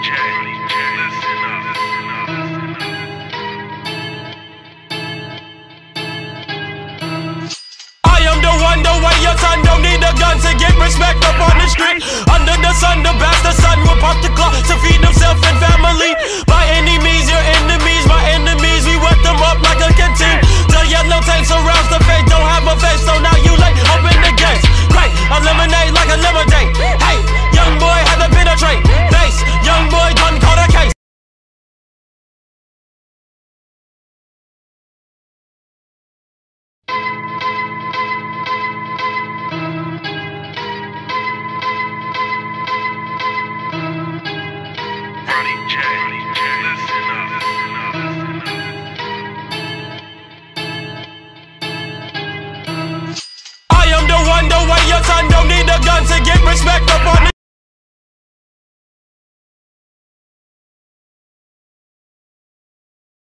The way your son don't need a gun to get respect up on the street. Under the sun, the bastard son will pop the clock to feed himself and family. By any means, your enemies, my enemies, we wet them up like a canteen. The yellow tape surrounds the face, don't have a face, so now you late. Open the gates, great, eliminate like a lemonade. Hey, young boy had to penetrate. Face, young boy done caught a case. The way your son don't need a gun to get respect up on the